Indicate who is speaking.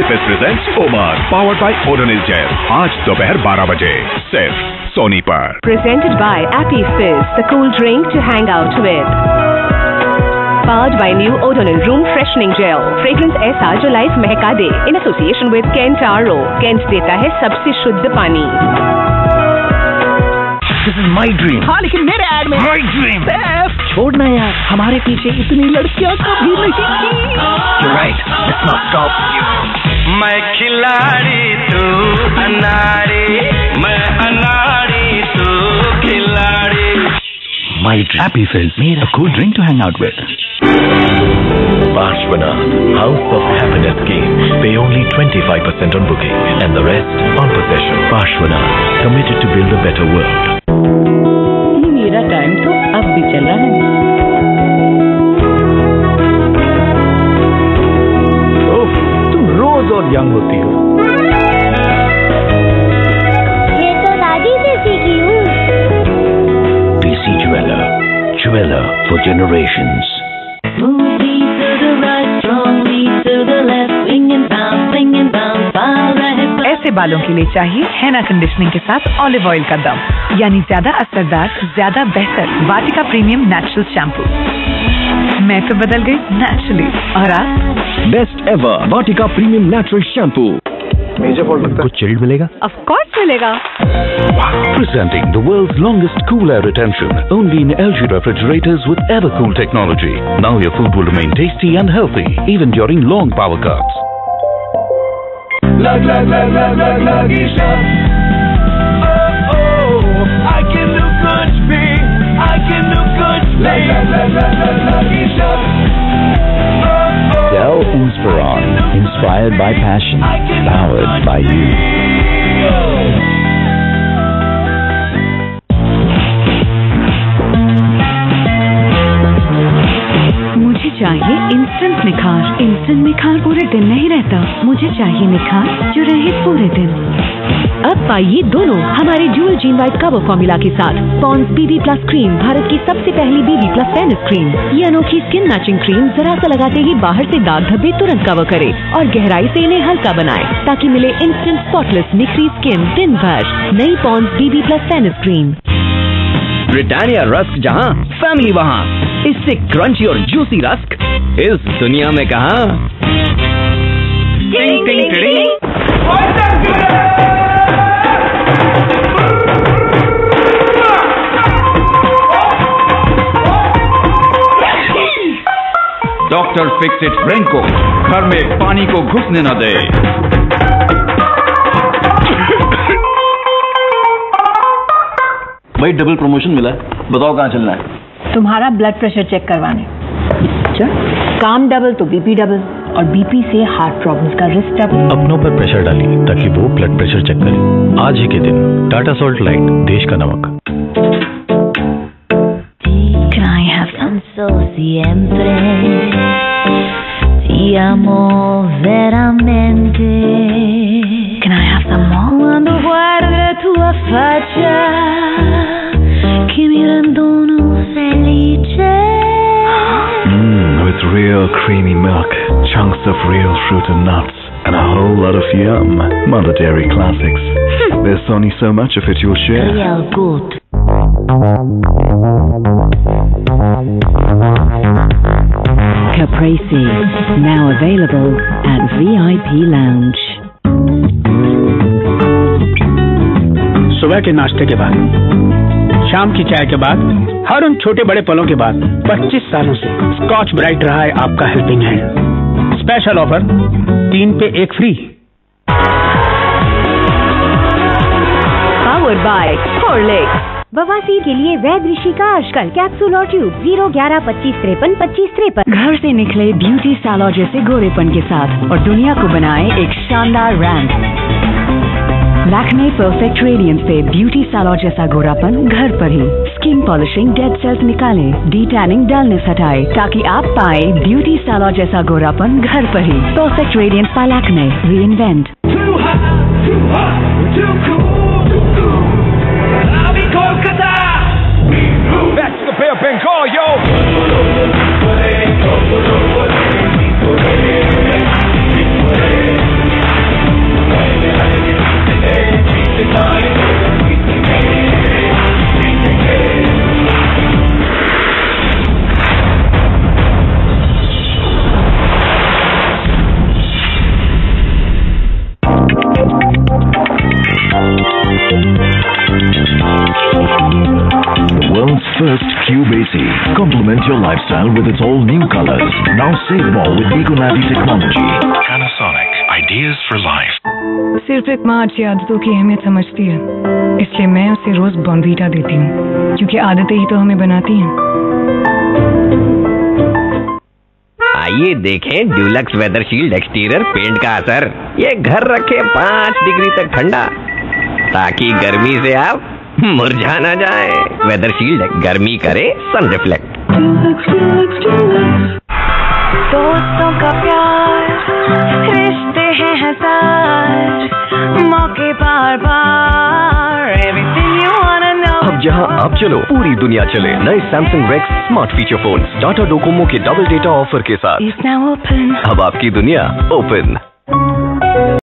Speaker 1: Happy fest presents Oman powered by Odonil gel, आज दोपहर 12 बजे सिर्फ सोनी पर।
Speaker 2: Presented by Happy Fizz, the cool drink to hang out with. Powered by new Odonil Room Freshening Gel, fragrance ऐसा जो life महका दे, in association with Kent RO. Kent देता है सबसे शुद्ध पानी।
Speaker 3: This is my dream.
Speaker 4: हाँ लेकिन मेरे ऐड में
Speaker 3: My dream.
Speaker 4: सैफ छोड़ना यार, हमारे पीछे इतनी लड़कियां कभी नहीं थी।
Speaker 3: You're right. Let's not stop.
Speaker 5: मैं खिलाड़ी तू अनाड़ी, मैं अनाड़ी तू खिलाड़ी।
Speaker 3: My dream. Happy Fizz, a cool drink to hang out with.
Speaker 6: Parshvanath, House of Happiness Games. Pay only 25% on booking and the rest on possession. Parshvanath, committed to build a better world.
Speaker 4: मेरा time तो अब भी चल रहा है।
Speaker 3: ओह, तुम रोज और young होती हो।
Speaker 7: ये तो दादी से सीखी हूँ।
Speaker 6: DC Jeweler, jeweler for generations.
Speaker 8: ऐसे बालों के लिए चाहिए हेना कंडीशनिंग के साथ ऑलिव ऑयल का दम, यानी ज्यादा असरदार, ज्यादा बेहतर वाटिका प्रीमियम नेचुरल शैम्पू। मैं तो बदल गई नेचुरली, और आप?
Speaker 6: Best ever Vatika Premium Natural Shampoo.
Speaker 3: Major fault लगता है। कुछ चिल्ड मिलेगा?
Speaker 2: Of course मिलेगा।
Speaker 6: Presenting the world's longest cool air retention, only in LG refrigerators with Evercool technology. Now your food will remain tasty and healthy even during long power cuts.
Speaker 5: I can do good thing, I can do good thing.
Speaker 6: Dell Inspiron, inspired by passion, powered by you.
Speaker 8: मुझे चाहिए instant निखार। Instant निखार पूरे दिन नहीं रहता, मुझे चाहिए निखार जो रहे पूरे दिन।
Speaker 2: अब पाइए दोनों हमारे dual gene white cover formula के साथ। Pond's BB plus cream, Bharat की सबसे पहली BB प्लस फेयरनेस क्रीम। ये अनोखी स्किन मैचिंग क्रीम जरा सा लगाते ही बाहर से दाग धब्बे तुरंत कवर करे और गहराई से इन्हें हल्का बनाए, ताकि मिले इंस्टेंट स्पॉटलेस निखरी स्किन दिन भर। नई Pond's BB plus fairness cream.
Speaker 9: Britannia rusk जहाँ, फैमिली वहाँ। इससे क्रंची और जूसी रस्क इस दुनिया में कहाँ। टिंग टिंग टिंग।
Speaker 1: डॉक्टर फिक्स इट ब्रेन को घर में पानी को घुसने न दे।
Speaker 6: भाई डबल प्रमोशन मिला है, बताओ कहाँ चलना है?
Speaker 8: तुम्हारा ब्लड प्रेशर चेक करवाने। अच्छा, काम डबल तो BP डबल, और BP से हार्ट प्रॉब्लम्स का रिस्क डबल।
Speaker 6: अपनों पर प्रेशर डालिए ताकि वो ब्लड प्रेशर चेक करें। आज ही के दिन टाटा सॉल्ट लाइट, देश का नमक।
Speaker 7: Can I have some siempre? Ti amo veramente.
Speaker 8: Can I have some more?
Speaker 7: Quando guardo la tua faccia che mi rendono felice.
Speaker 6: With real creamy milk, chunks of real fruit and nuts, and a whole lot of yum. Mother Dairy Classics. There's only so much of it you'll share.
Speaker 7: Real good.
Speaker 8: Caprese, now available at VIP Lounge.
Speaker 4: सुबह के नाश्ते के बाद, शाम की चाय के बाद, हर उन छोटे बड़े पलों के बाद 25 सालों से स्कॉच ब्राइट रहा है आपका हेल्पिंग हैंड। स्पेशल ऑफर, 3 पे 1 फ्री।
Speaker 2: Powered by Horlicks. बवासीर के लिए वैद्य ऋषि का आजकल कैप्सूल और ट्यूब 01125532553।
Speaker 8: घर से निकले ब्यूटी सैलॉन जैसे गोरेपन के साथ और दुनिया को बनाए एक शानदार रैंप। लैक्मे परफेक्ट रेडियंस से ब्यूटी सैलॉन जैसा गोरापन घर पर ही। स्किन पॉलिशिंग डेड सेल्स निकाले, डीटैनिंग डलनेस हटाए, ताकि आप पाए ब्यूटी सैलॉन जैसा गोरापन घर पर ही। Perfect radiance by Lakme, reinvent.
Speaker 1: That's the Bear Bengal, yo! Complement your lifestyle with its all new colors. Now save more with Econavy technology.
Speaker 10: Panasonic, ideas for life.
Speaker 11: सिर्फ एक माँ अच्छी आदतों की अहमियत समझती है, इसलिए मैं उसे रोज बॉर्नवीटा देती हूँ, क्योंकि आदतें ही तो हमें बनाती हैं।
Speaker 9: आइए देखें Dulux weather shield exterior paint का असर। ये घर रखे 5 डिग्री तक ठंडा, ताकि गर्मी से आप मुरझा ना जाए। वेदर शील्ड गर्मी करे सन रिफ्लेक्ट।
Speaker 12: दोस्तों का प्यार, रिश्ते हैं हजार, मौके बार बार, everything you wanna know।
Speaker 13: अब जहां आप चलो पूरी दुनिया चले। नए Samsung Rex smart feature phone Tata Docomo के डबल डेटा ऑफर के साथ।
Speaker 12: Is now open।
Speaker 13: अब आपकी दुनिया ओपन।